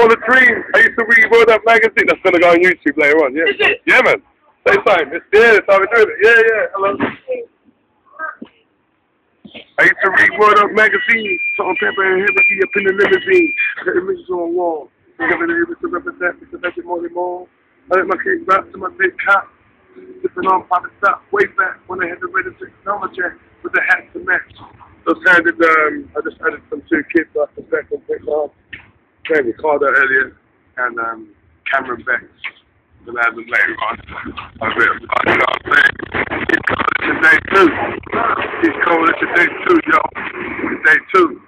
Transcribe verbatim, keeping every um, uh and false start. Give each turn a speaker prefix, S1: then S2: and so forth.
S1: for the dream. I used to read Word Up magazine. That's gonna go on YouTube later on. Yeah.
S2: Is it?
S1: Yeah, man. Say something. It's, yeah, that's how we do it. Yeah, yeah. Hello. I used to read Word Up magazine. Salt and pepper and heavy up in the limousine. The images on the wall. Together they able to represent me to make it more and more. I let my kids rap to my big cop. Sipping on pop and stop way back when I had the latest technology with the hats to match. Those handed, um, I just added some two kids off the back on Pecknam. Okay, Ricardo, Elliot, and um, Camerom back. We'll add them later on. I bet, you know what I'm saying? He's calling it day two. He's calling it day two, yo. Day two.